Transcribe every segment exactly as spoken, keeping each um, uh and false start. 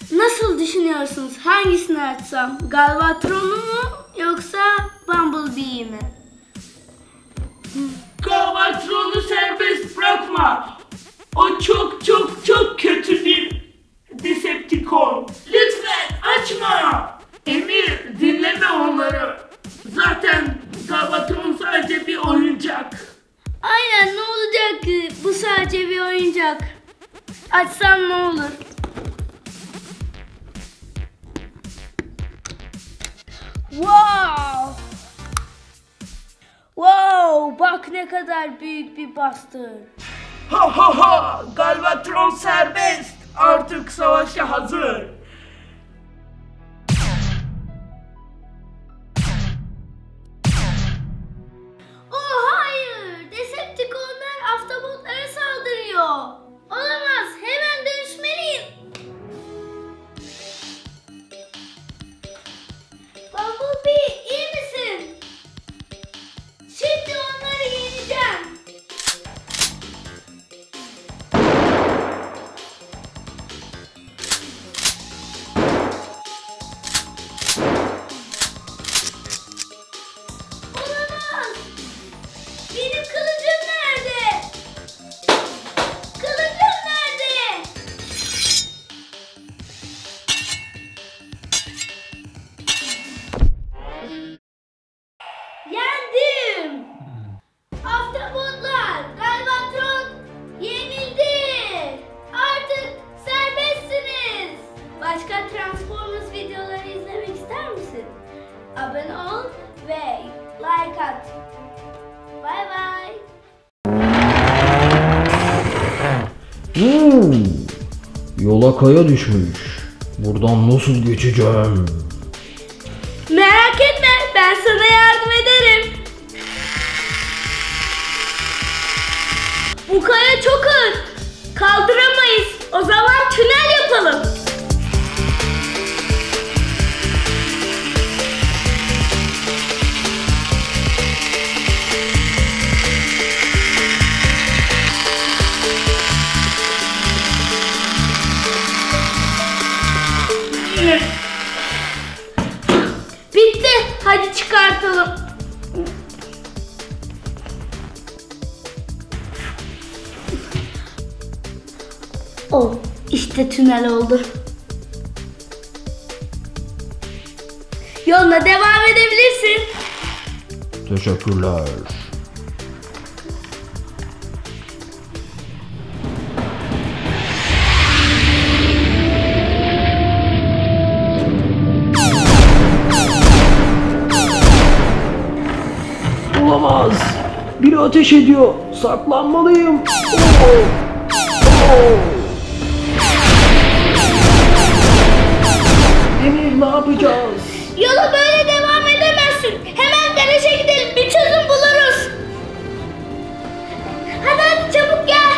Nasıl düşünüyorsunuz? Hangisini açsam? Galvatron'u mu yoksa Bumblebee'yi mi? Galvatron'u serbest bırakma. O çok çok çok kötü bir Decepticon. Lütfen açma. Emir, dinleme onları. Zaten Galvatron sadece bir oyuncak. Aynen, ne olacak ki? Bu sadece bir oyuncak. Açsam ne olur? Wow! Wow! Bak ne kadar büyük bir Buster. Ha ha ha! Galvatron serbest. Artık savaşa hazır. Oh hayır! Decepticonlar Autobotlara saldırıyor. Olamaz! Hemen dönüşmeliyim. Bumblebee, iyi misin? Şimdi onları yeneceğim. Olamaz! Benim kılıcım nerede? Kılıcım nerede? Yendim! Autobotlar, Galvatron yenildi! Artık serbestsiniz! Başka Transformers videoları izlemek ister misin? Abone ol ve like at. Bye bye! Hmm, yola kaya düşmüş. Buradan nasıl geçeceğim? Merak etme, ben sana yardım ederim. Bu kaya çok ağır. Kaldıramayız. O zaman tünel yapalım. Bitti. Hadi çıkartalım. Oh, işte tünel oldu. Yoluna devam edebilirsin. Teşekkürler. Olamaz. Biri ateş ediyor. Saklanmalıyım. Oo. Oo. Emir, ne yapacağız? Yola böyle devam edemezsin. Hemen garaja gidelim. Bir çözüm buluruz. Hadi hadi çabuk gel.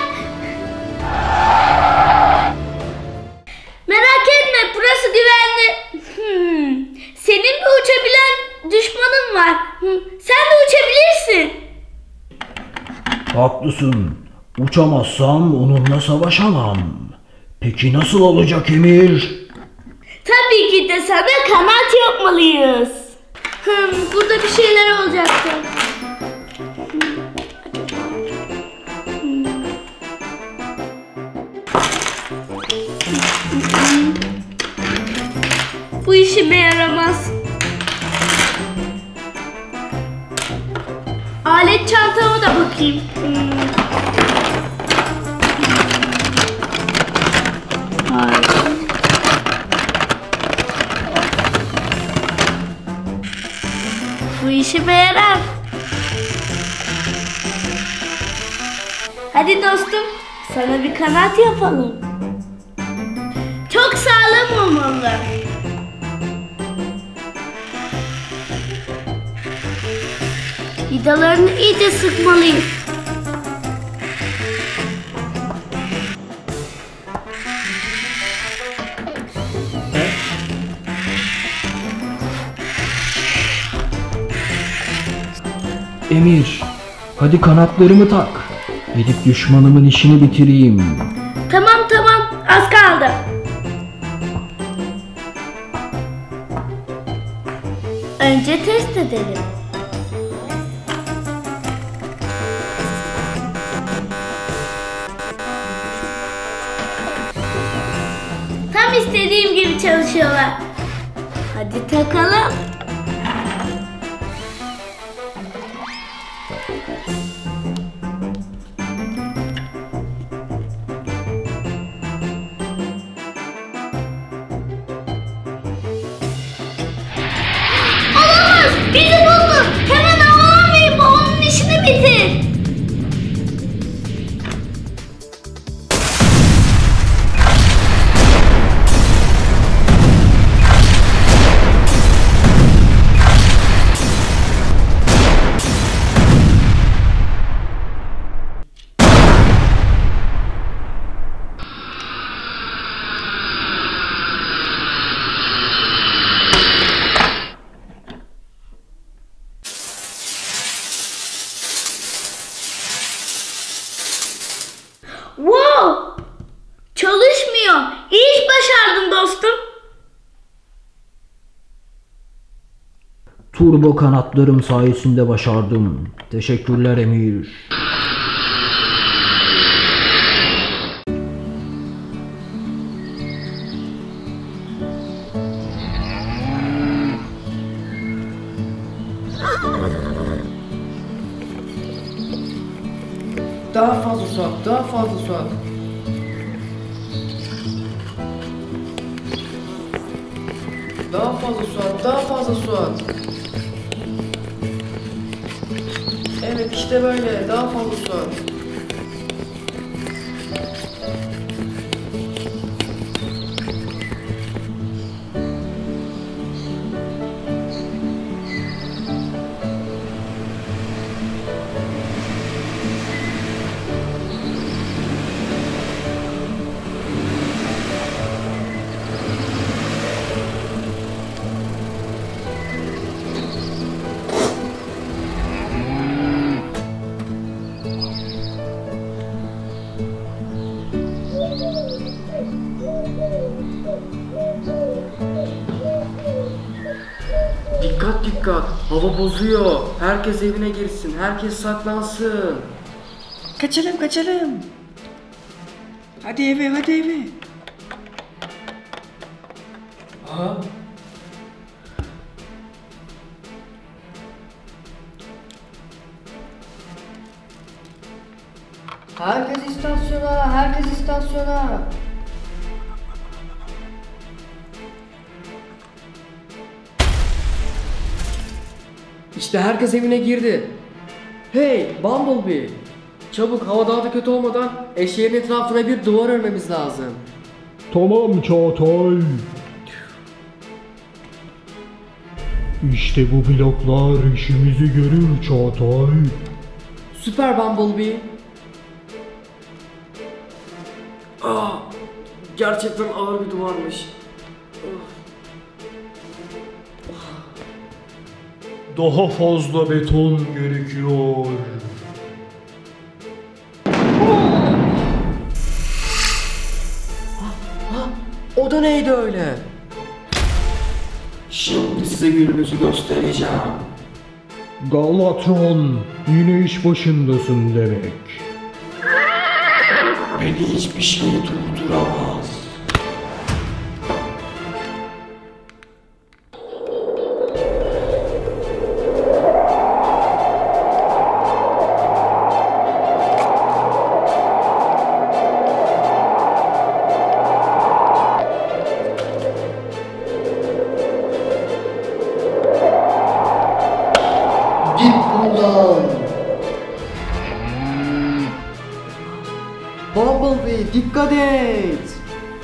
Merak etme, burası güvenli. Hmm. Senin de uçabilen düşmanın var. Hmm. Sen de uçabilirsin. Haklısın. Uçamazsam onunla savaşamam. Peki nasıl olacak Emir? Tabii ki de sana kanat yapmalıyız. Hmm, burada bir şeyler olacaktı. Hmm. Bu işime yaramaz. Alet çantama da bakayım. Hmm. Hayır. Bu işime yarar. Hadi dostum, sana bir kanat yapalım. Çok sağlam olmalı. Vidalarını iyice sıkmalıyım. Emir, hadi kanatlarımı tak. Gidip düşmanımın işini bitireyim. Tamam tamam, az kaldı. Önce test edelim. Tam istediğim gibi çalışıyorlar. Hadi takalım. Olamaz! Bizi buldu! Hemen havalanmayın, babamın işini bitir! Wow! Çalışmıyor. İyi iş başardın dostum. Turbo kanatlarım sayesinde başardım. Teşekkürler Emir. Daha fazla su at, daha fazla su at. Daha fazla su at, daha fazla su at. Evet, işte böyle, daha fazla su at. Dikkat dikkat, hava bozuyor. Herkes evine girsin, herkes saklansın. Kaçalım kaçalım. Hadi eve, hadi eve. Aha. Herkes istasyona, herkes istasyona. İşte herkes evine girdi. Hey Bumblebee! Çabuk, hava daha da kötü olmadan eşeğin etrafına bir duvar örmemiz lazım. Tamam Çağatay. İşte bu bloklar işimizi görür Çağatay. Süper Bumblebee. Ah, gerçekten ağır bir duvarmış. Daha fazla beton gerekiyor. O da neydi öyle? Şimdi size gününüzü göstereceğim. Galvatron, yine iş başındasın demek. Beni hiçbir şey durduramaz. Git buradan. Bumblebee dikkat et.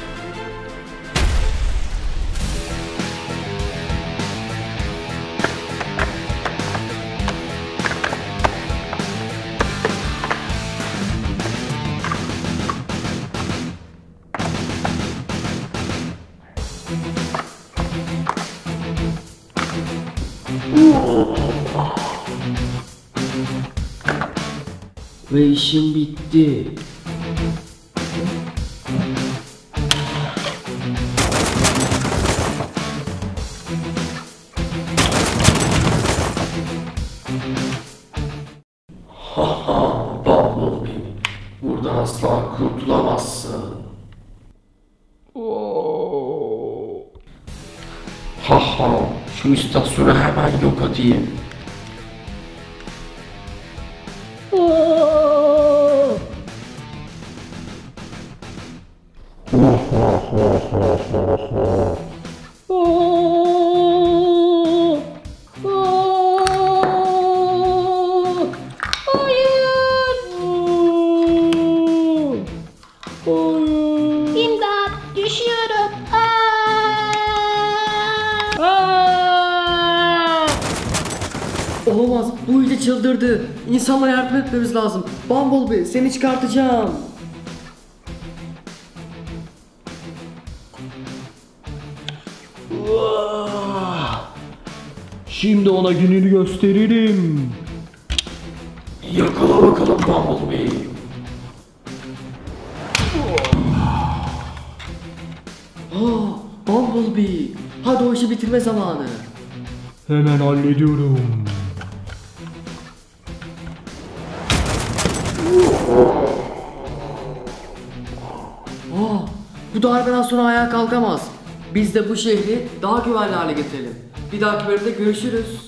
Ve işim bitti. Ha ha, şu istasyonu hemen yok edeyim. İmdat, düşüyorum. Olamaz, bu iyice çıldırdı. İnsanlara yardım etmemiz lazım. Bumblebee, seni çıkartacağım. Şimdi ona gününü gösteririm. Yakala bakalım Bumblebee. Aa, Bumblebee, hadi o işi bitirme zamanı. Hemen hallediyorum. Aa, bu darbeden sonra ayağa kalkamaz. Biz de bu şehri daha güvenli hale getirelim. Bir dahaki bölümde görüşürüz.